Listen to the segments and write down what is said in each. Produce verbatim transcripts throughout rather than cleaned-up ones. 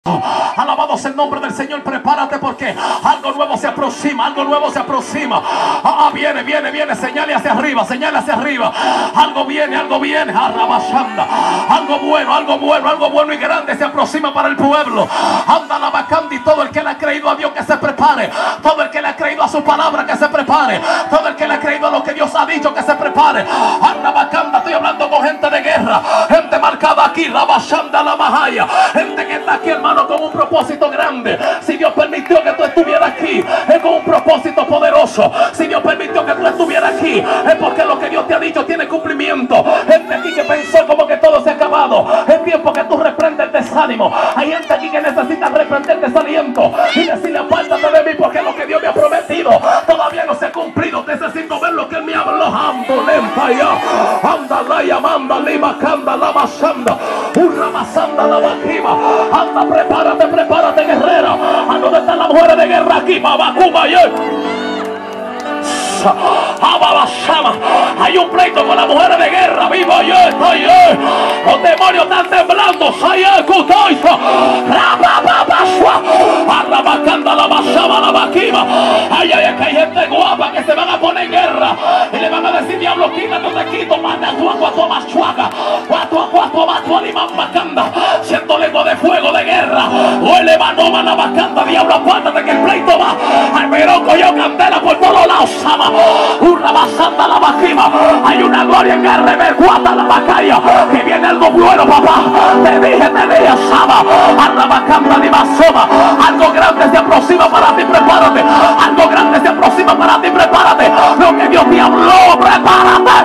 Alabado sea el nombre del Señor. Prepárate porque algo nuevo se aproxima. Algo nuevo se aproxima. Ah, viene, viene, viene. Señale hacia arriba, señale hacia arriba. Algo viene, algo viene. Arrabashanda. Algo bueno, algo bueno, algo bueno y grande se aproxima para el pueblo. Anda la vacante y todo el que le ha creído a Dios que se prepare. Todo el que le ha creído a su palabra que se prepare. Todo el que le ha creído a lo que Dios ha dicho que se prepare. Arrabacanda, estoy hablando con gente de guerra. Gente marcada aquí. Rabashanda la Mahaya. Gente que está aquí, hermano, con un propósito grande. Si Dios permitió que tú estuvieras aquí, es con un propósito poderoso. Si Dios permitió que tú estuvieras aquí, es porque lo que Dios te ha dicho tiene cumplimiento. Gente aquí que pensó como que todo se ha acabado. Es tiempo que tú reprendes el desánimo. Hay gente aquí que necesita reprender el desaliento y decirle: apártate de mí porque lo que Dios me ha prometido todavía no se ha cumplido. Necesito ver lo que Él me habló. Ambulenta ya. Anda la llamanda, lima canda, la basanda, una basanda, la bajiva. Anda, prepárate, prepárate, guerrera. ¿A dónde están las mujeres de guerra aquí? Babacuba, yeah. Hay un pleito con las mujeres de guerra. Viva yo, estoy yo. Los demonios están temblando. Ay, ay, que hay gente guapa que se van a poner en guerra y le van a decir: diablo, quítate, te quito, manda tu agua, tu machuaga, cuatro, cuatro, cuatro, animan bacanda, siento lengua de fuego de guerra. Huele manoma la bacanda, diablo, apártate que el pleito va. Al verón cogió candela por todos lados, sama. Una basanda la bajima. Hay una gloria en R B cuatro la bacaya. Que viene algo bueno, papá. Te dije, te dije, sama. Arrabacanda ni masoma. Algo grande se aproxima para ti, prepárate. Algo grande se aproxima para ti, prepárate. Lo que Dios te habló, prepárate.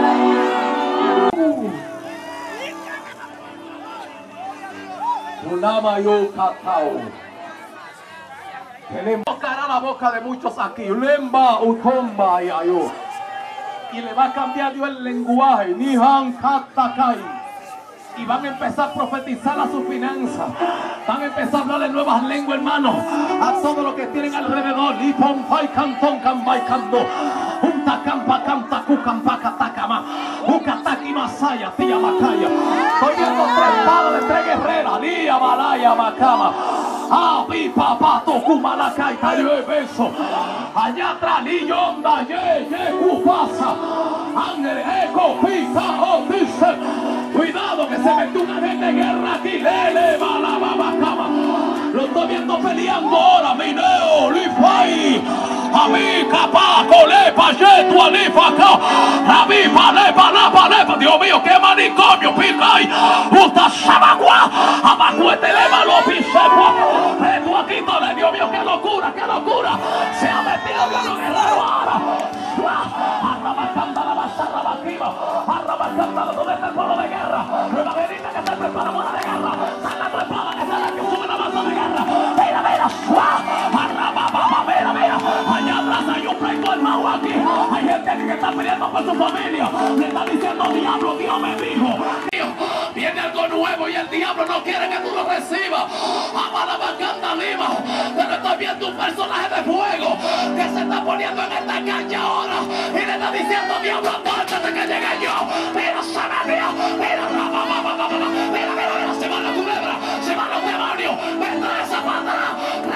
Unama yo cacao. Que le tocará la boca de muchos aquí. Lemba, utomba y ayo. Y le va a cambiar Dios el lenguaje. Nihan katakai. Y van a empezar a profetizar a sus finanzas. Van a empezar a hablar en nuevas lenguas, hermanos. A todo lo que tienen alrededor. Lipon, pai, cantón, cambay, cando. Junta, campa, canta, cucampa, catacama. Ucataki, masaya, tía, macaya. Estoy viendo tres palos de tres guerreras. Lía, malaya, macama. Ah, pipa, pato, cumalacay, tayo, beso. Allá atrás, liyonda, ye, ye, cupasa. Ángel, eco, pica, oh, dice. Cuidado que se metió una gente de guerra aquí. Lele, bala, babacama. Lo estoy viendo peleando ahora. Mineo, lifai. A mí, capaz, colepa, yetu, alifa, acá. A mí, palepa, la palepa. Dios mío, qué manicomio, picay. Usta, sabagua. Abacuete, leva, lo pisepua. Esto aquí todo, Dios mío, qué locura, qué locura. Se ha metido con los guerreros ahora. Arrabacanda la basarra bajiva. Arrabacanda la donde está el pueblo de guerra. Una verita que se prepara para la guerra. Sale la prepada que sale que sube la masa de guerra. Mira, mira, arrababa, mira, mira. Allá atrás hay un pleito hermano aquí. Hay gente aquí que está peleando por su familia. Le está diciendo: diablo, Dios me dijo. Dios, viene algo nuevo y el diablo no quiere que tú lo recibas. Amalabacanda lima. Pero estoy viendo un personaje de fuego que se está poniendo en esta cancha ahora. Y le está diciendo: diablo, apártate que llegue yo. Mira, Samaria. Mira, mira, mira, mira, se van la culebra. Se van los demonios. Vendrá esa patada.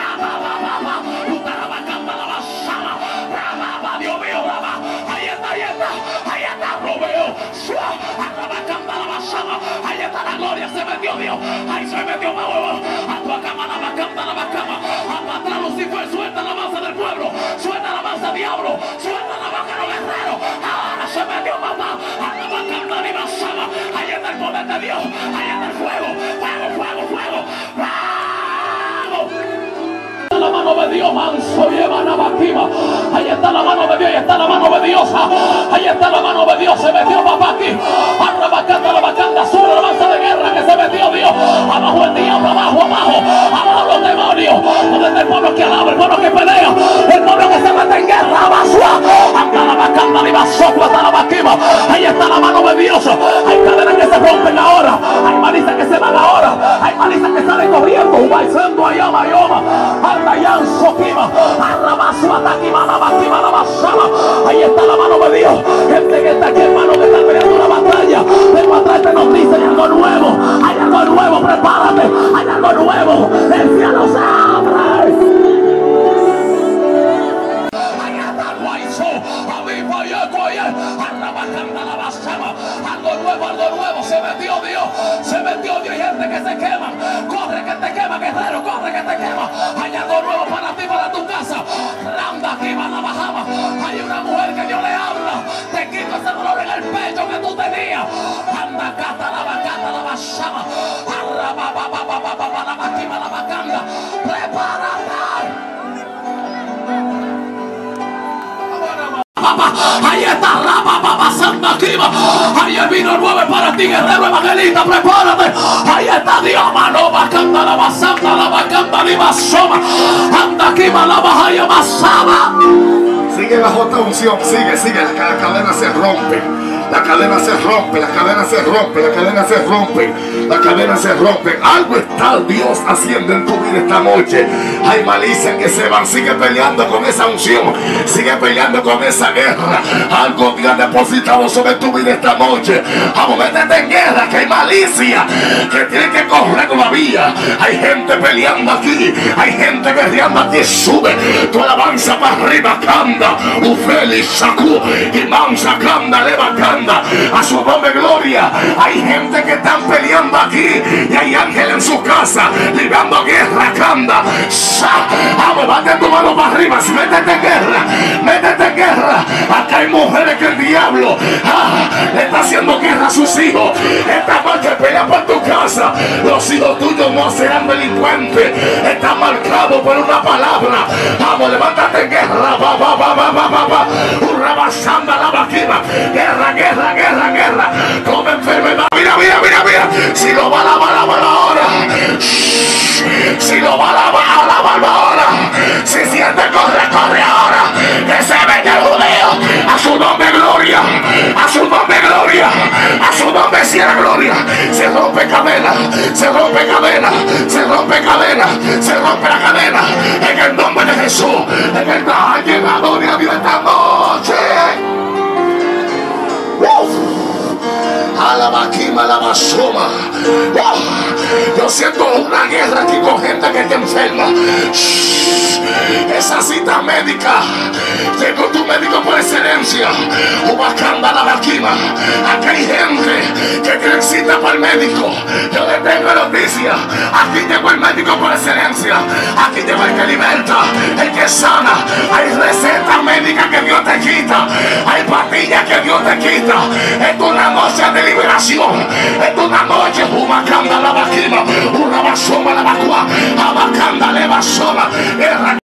Dios mío, ahí está, ahí está, ahí está, lo veo. Ahí está la gloria, se metió Dios. Ahí se metió más huevo. A tu cama, la bacama, la bacama. A atrás, Lucifer, suelta la masa del pueblo. Suelta la masa, diablo. Suelta la boca de los guerreros. Ahora se metió papá. A la bacama, la basama. Ahí está el poder de Dios. Ahí está el fuego. Fuego, fuego, fuego. La mano de Dios, manso, lleva Navaquiva. Ahí está la mano de Dios, ahí está la mano de Dios. Ahí está la mano de Dios, se metió papá aquí. Arrabacanda, la bacanda, sube la masa de guerra que se metió Dios. Abajo el diablo, abajo, abajo, abajo los demonios. Donde está el pueblo que alaba, el pueblo que pelea, el pueblo que se mete en guerra, abasua. Anda la bacanda, y basó, hasta la baquiva. Ahí está la mano de Dios. Hay cadenas que se rompen ahora. Hay malizas que se van ahora. Hay malizas que salen corriendo. Ubaizando allá, mayoma. Ahí está la mano de Dios. Gente que está aquí, hermano, que está peleando una batalla. Pero atrás te nos dice: hay algo nuevo, hay algo nuevo, prepárate, hay algo nuevo. el cielo se abre. Algo nuevo, algo nuevo, se metió Dios, se metió Dios. Hay gente que se quema, corre que te quema, guerrero, corre que te quema. Hay algo nuevo para ti, para tu casa. Randa, aquí va la bajama. Hay una mujer que Dios le habla, te quito ese dolor en el pecho que tú tenías. Anda, cata la bacata, la bachama. Arraba, ba, ba, ba, ba, ba, ba, la baquima, la bacanda. Prepárate. Ahí está Rama, Papa Santa Kiva. Ahí el vino nuevo para ti, guerrero evangelista, prepárate. Ahí está Dios, mano, bacanda, la basanda, la bacanda, la basoma. Anda aquí, la baja y amasaba. Sigue bajo esta unción, sigue, sigue, la, la cadena se rompe. La cadena se rompe, la cadena se rompe, la cadena se rompe, la cadena se rompe. Algo está Dios haciendo en tu vida esta noche. Hay malicias que se van. Sigue peleando con esa unción, sigue peleando con esa guerra. Algo Dios ha depositado sobre tu vida esta noche. Vamos, métete en guerra, que hay malicia que tiene que correr todavía. Hay gente peleando aquí, hay gente guerreando aquí. Sube tu alabanza para arriba, canta. Ufeli, Sacú, y Mansa, canta, leva, canta. A su nombre gloria. Hay gente que están peleando aquí y hay ángeles en su casa librando guerra, canta. Vamos, bate tu mano para arriba, métete en guerra, métete en guerra. Acá hay mujeres que el diablo ah, le está haciendo guerra a sus hijos. Esta noche pelea por tu casa. Los hijos tuyos no serán delincuentes, están marcados por una palabra. Vamos, levántate en guerra. Va, va, va, va, va, va, va. Una basanda la vaquina. Guerra, guerra, guerra, guerra. Como enfermedad. Mira, mira, mira, mira. Si lo va a lavar, lávalo ahora. Si lo va a lavar, lávalo ahora. Si siente, corre, corre ahora. Que se mete el judío. A su nombre gloria. A su nombre gloria. A su nombre sea gloria. Se rompe cadena. Se rompe cadena. Se rompe cadena. Se rompe la cadena. En el nombre de Jesús. En el nombre ha llegado de Dios esta noche. Alabaquima, alabasoma. Oh, yo siento una guerra aquí con gente que está enferma. Esa cita médica, llegó tu médico por excelencia. Ubacanda, la vaquima. Aquí hay gente que quiere cita para el médico. Yo le tengo noticias. Aquí llegó el médico por excelencia. Aquí llegó el que liberta, el que sana. Hay recetas médicas que Dios te quita. Hay pastillas que Dios te quita. Es una noche de liberación. Es una noche. Ubacanda, la vaquima. Una basoma, la vacua. Abacanda, le basoma.